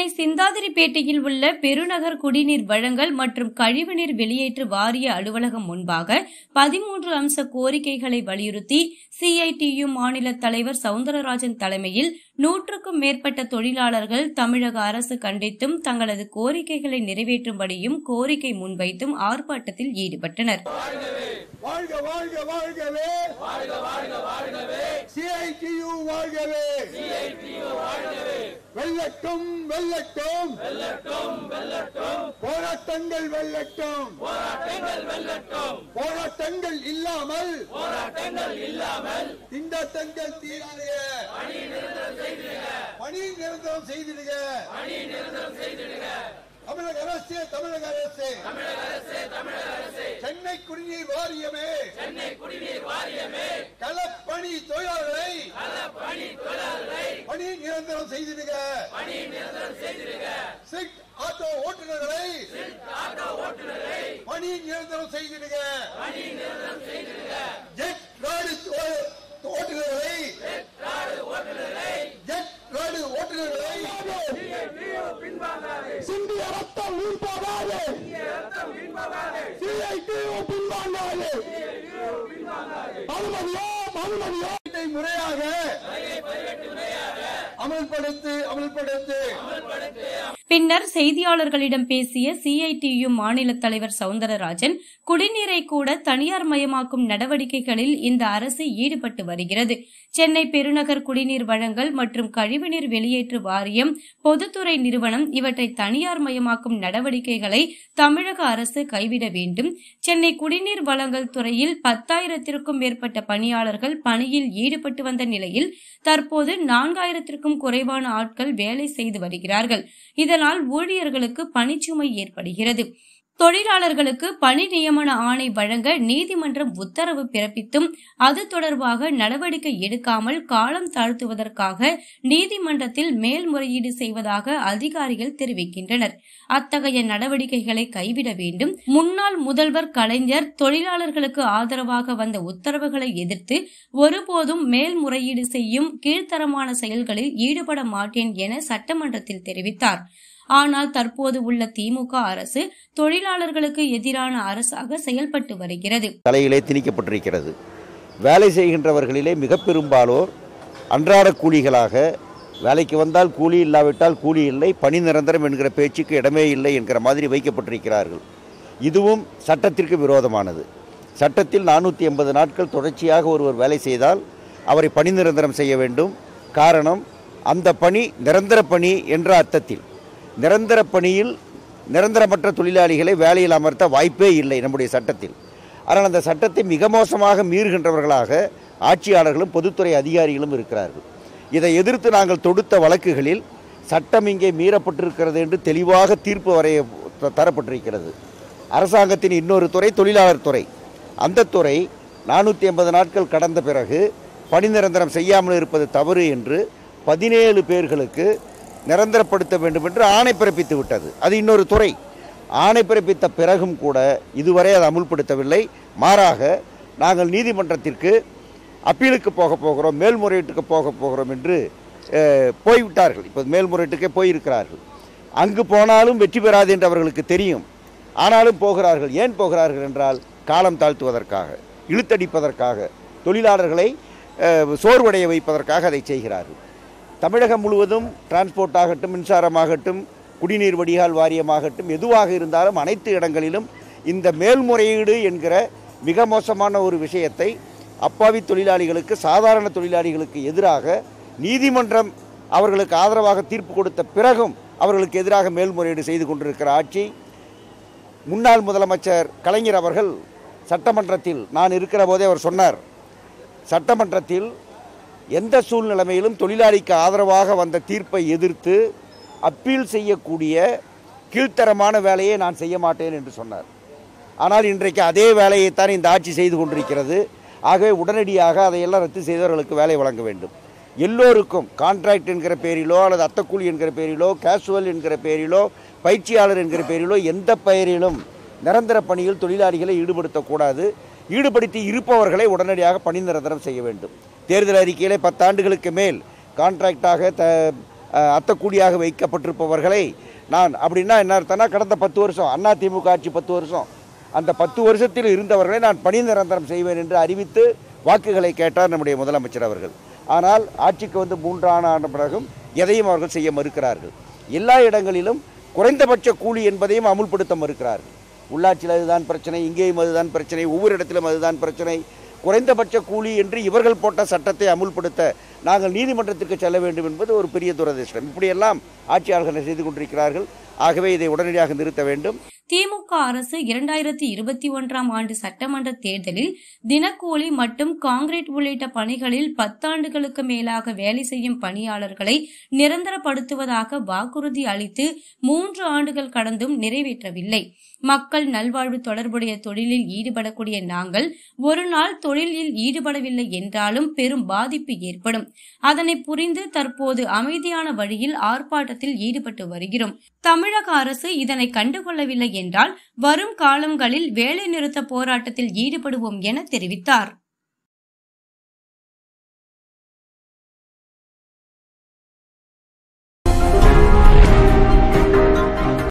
சிந்தாதிரிப்பேட்டையில் உள்ள பெருநகர் குடிநீர் வழங்கல் மற்றும் கழிவுநீர் வெளியேற்று வாரிய அலுவலகம் முன்பாக 13 அம்ச கோரிக்கைகளை வலியுறுத்தி CITU மாநில தலைவர் சவுந்தரராஜன் தலைமையில் 100க்கும் மேற்பட்ட தொழிலாளர்கள் தமிழக அரசு கண்டித்தும் தங்களது கோரிக்கைகளை நிறைவேற்றும்படியும் கோரிக்கை முன்வைத்தும் ஆர்ப்பாட்டத்தில் ஈடுபட்டனர். வாழ்க வாழ்க வாழ்கவே, வாழ்க வாழ்க வாழ்கவே, CITU வாழ்கவே, CITU வாழ்கவே, வெல்லட்டும் வெல்லட்டும் வெல்லட்டும் வெல்லட்டும், போராட்டங்கள் வெல்லட்டும் போராட்டங்கள் வெல்லட்டும், போராட்டங்கள் இல்லாமல் திண்டாட்டங்கள் தீராதே, பணி நிரந்தரம் செய்திடுக, பணி நிரந்தரம் செய்திடுக, பணி நிரந்தரம் செய்திடுக. தமிழக அரசே தமிழக அரசே தமிழக அரசே தமிழக அரசே, சென்னை குடிநீர் வாரியமே சென்னை குடிநீர் வாரியமே, களப்பணி தொழிலாளர்களை பணி நிரந்தரம் செய்திடுக, பணி நிரந்தரம் செய்திடுக. சிட் ஆட்டோ ஓட்டுநர்களை பணி நிரந்தரம் செய்திடுக, பணி நிரந்தரம் செய்திடுக. ஜெட் ராடு ஓட்டுநர்களை ஜெட் ராடு ஓட்டுநர்களை சிந்திய ரத்தம் வீழ்பாகாது, CITU பின்வாங்காது, அனுமதியோ முறையாக அமல்படுத்து. பின்னர் செய்தியாளர்களிடம் பேசிய CITU மாநில தலைவர் சவுந்தரராஜன், குடிநீரை கூட தனியார் மயமாக்கும் நடவடிக்கைகளில் இந்த அரசு ஈடுபட்டு வருகிறது. சென்னை பெருநகர் குடிநீர் வழங்கல் மற்றும் கழிவுநீர் வெளியேற்று வாரியம், பொதுத்துறை நிறுவனம் இவற்றை தனியார் மயமாக்கும் நடவடிக்கைகளை தமிழக அரசு கைவிட வேண்டும். சென்னை குடிநீர் வழங்கல் துறையில் 10,000க்கும் மேற்பட்ட பணியாளர்கள் பணியில் ஈடுபட்டு வந்த நிலையில் தற்போது 4,000க்கும் குறைவான ஆட்கள் வேலை செய்து வருகிறார்கள். இதனால் ஊழியர்களுக்கு பணிச்சுமை ஏற்படுகிறது. தொழிலாளர்களுக்கு பணி நியமன ஆணை வழங்க நீதிமன்றம் உத்தரவு பிறப்பித்தும் அது தொடர்பாக நடவடிக்கை எடுக்காமல் காலம் தாழ்த்துவதற்காக நீதிமன்றத்தில் மேல்முறையீடு செய்வதாக அதிகாரிகள் தெரிவிக்கின்றனர். அத்தகைய நடவடிக்கைகளை கைவிட வேண்டும். முன்னாள் முதல்வர் கலைஞர் தொழிலாளர்களுக்கு ஆதரவாக வந்த உத்தரவுகளை எதிர்த்து ஒருபோதும் மேல்முறையீடு செய்யும் கீழ்த்தரமான செயல்களில் ஈடுபட மாட்டேன் என சட்டமன்றத்தில் தெரிவித்தார். ஆனால் தற்போது உள்ள திமுக அரசு தொழிலாளர்களுக்கு எதிரான அரசாக செயல்பட்டு வருகிறது. தலையிலே திணிக்கப்பட்டிருக்கிறது. வேலை செய்கின்றவர்களிலே மிக பெரும்பாலோர் அன்றாட கூலிகளாக, வேலைக்கு வந்தால் கூலி, இல்லாவிட்டால் கூலி இல்லை, பணி நிரந்தரம் என்கிற பேச்சுக்கு இடமே இல்லை என்கிற மாதிரி வைக்கப்பட்டிருக்கிறார்கள். இதுவும் சட்டத்திற்கு விரோதமானது. சட்டத்தில் 480 நாட்கள் தொடர்ச்சியாக ஒருவர் வேலை செய்தால் அவரை பணி நிரந்தரம் செய்ய வேண்டும். காரணம், அந்த பணி நிரந்தர பணி என்ற அர்த்தத்தில். நிரந்தர பணியில் நிரந்தரமற்ற தொழிலாளிகளை வேலையில் அமர்த்த வாய்ப்பே இல்லை நம்முடைய சட்டத்தில். ஆனால் அந்த சட்டத்தை மிக மோசமாக மீறுகின்றவர்களாக ஆட்சியாளர்களும் பொதுத்துறை அதிகாரிகளும் இருக்கிறார்கள். இதை எதிர்த்து நாங்கள் தொடுத்த வழக்குகளில் சட்டம் இங்கே மீறப்பட்டிருக்கிறது என்று தெளிவாக தீர்ப்பு வரைய தரப்பட்டிருக்கிறது. அரசாங்கத்தின் இன்னொரு துறை தொழிலாளர் துறை. அந்த துறை 480 நாட்கள் கடந்த பிறகு பணி நிரந்தரம் செய்யாமல் இருப்பது தவறு என்று 17 பேர்களுக்கு நிரந்தரப்படுத்த வேண்டும் என்று ஆணை பிறப்பித்து விட்டது. அது இன்னொரு துறை. ஆணை பிறப்பித்த பிறகும் கூட இதுவரை அதை அமுல்படுத்தவில்லை. மாறாக நாங்கள் நீதிமன்றத்திற்கு அப்பீலுக்கு போகிறோம், மேல்முறையீட்டுக்கு போகிறோம் என்று போய்விட்டார்கள். இப்போ மேல்முறையீட்டுக்கே போயிருக்கிறார்கள். அங்கு போனாலும் வெற்றி பெறாது என்று அவர்களுக்கு தெரியும். ஆனாலும் போகிறார்கள். ஏன் போகிறார்கள் என்றால் காலம் தாழ்த்துவதற்காக, இழுத்தடிப்பதற்காக, தொழிலாளர்களை சோர்வடைய வைப்பதற்காக அதை செய்கிறார்கள். தமிழகம் முழுவதும் டிரான்ஸ்போர்ட் ஆகட்டும், மின்சாரமாகட்டும், குடிநீர் வடிகால் வாரியமாகட்டும், எதுவாக இருந்தாலும் அனைத்து இடங்களிலும் இந்த மேல்முறையீடு என்கிற மிக மோசமான ஒரு விஷயத்தை அப்பாவி தொழிலாளிகளுக்கு, சாதாரண தொழிலாளிகளுக்கு எதிராக நீதிமன்றம் அவர்களுக்கு ஆதரவாக தீர்ப்பு கொடுத்த பிறகும் அவர்களுக்கு எதிராக மேல்முறையீடு செய்து கொண்டிருக்கிற ஆட்சி. முன்னாள் முதலமைச்சர் கலைஞர் அவர்கள் சட்டமன்றத்தில் நான் இருக்கிற போதே அவர் சொன்னார், சட்டமன்றத்தில் எந்த சூழ்நிலைமையிலும் தொழிலாளிக்கு ஆதரவாக வந்த தீர்ப்பை எதிர்த்து அப்பீல் செய்யக்கூடிய கீழ்த்தரமான வேலையை நான் செய்ய மாட்டேன் என்று சொன்னார். ஆனால் இன்றைக்கு அதே வேலையைத்தான் இந்த ஆட்சி செய்து கொண்டிருக்கிறது. ஆகவே உடனடியாக அதையெல்லாம் ரத்து செய்தவர்களுக்கு வேலை வழங்க வேண்டும். எல்லோருக்கும் கான்ட்ராக்ட் என்கிற பேரிலோ அல்லது அத்தக்கூலி என்கிற பேரிலோ, கேஷுவல் என்கிற பேரிலோ, பயிற்சியாளர் என்கிற பேரிலோ, எந்த பெயரிலும் நிரந்தர பணியில் தொழிலாளிகளை ஈடுபடுத்தக்கூடாது. ஈடுபடுத்தி இருப்பவர்களை உடனடியாக பணி நிரந்தரம் செய்ய வேண்டும். தேர்தல் அறிக்கையிலே 10 ஆண்டுகளுக்கு மேல் கான்ட்ராக்டாக அத்தக்கூடியாக வைக்கப்பட்டிருப்பவர்களை நான் அப்படின்னா என்ன அர்த்தம்னா, கடந்த 10 வருஷம் அதிமுக ஆட்சி 10 வருஷம், அந்த 10 வருஷத்தில் இருந்தவர்களை நான் பணி நிரந்தரம் செய்வேன் என்று அறிவித்து வாக்குகளை கேட்டார் நம்முடைய முதலமைச்சர் அவர்கள். ஆனால் ஆட்சிக்கு வந்து 3 ஆண்டு பிறகும் எதையும் அவர்கள் செய்ய மறுக்கிறார்கள். எல்லா இடங்களிலும் குறைந்தபட்ச கூலி என்பதையும் அமுல்படுத்த மறுக்கிறார்கள். உள்ளாட்சியில் அதுதான் பிரச்சனை, இங்கேயும் அதுதான் பிரச்சனை, ஒவ்வொரு இடத்திலும் அதுதான் பிரச்சனை. குறைந்தபட்ச கூலி என்று இவர்கள் போட்ட சட்டத்தை அமுல்படுத்த நாங்கள் நீதிமன்றத்திற்கு செல்ல வேண்டும் என்பது ஒரு பெரிய துரதிர்ஷ்டம். இப்படியெல்லாம் ஆட்சியாளர்கள் செய்து கொண்டிருக்கிறார்கள். ஆகவே இதை உடனடியாக நிறுத்த வேண்டும். திமுக அரசு 2021ஆம் ஆண்டு சட்டமன்ற தேர்தலில் தினக்கூலி மற்றும் கான்கிரீட் உள்ளிட்ட பணிகளில் 10 ஆண்டுகளுக்கு மேலாக வேலை செய்யும் பணியாளர்களை நிரந்தரப்படுத்துவதாக வாக்குறுதி அளித்து 3 ஆண்டுகள் கடந்தும் நிறைவேற்றவில்லை. மக்கள் நல்வாழ்வு தொடர்புடைய தொழிலில் ஈடுபடக்கூடிய நாங்கள் ஒரு நாள் தொழிலில் ஈடுபடவில்லை என்றாலும் பெரும் பாதிப்பு ஏற்படும். அதனை புரிந்து தற்போது அமைதியான வழியில் ஆர்ப்பாட்டத்தில் ஈடுபட்டு வருகிறோம். தமிழக அரசு இதனை கண்டுகொள்ளவில்லை என்றால் வரும் காலங்களில் வேலை நிறுத்த போராட்டத்தில் ஈடுபடுவோம் என தெரிவித்தார்.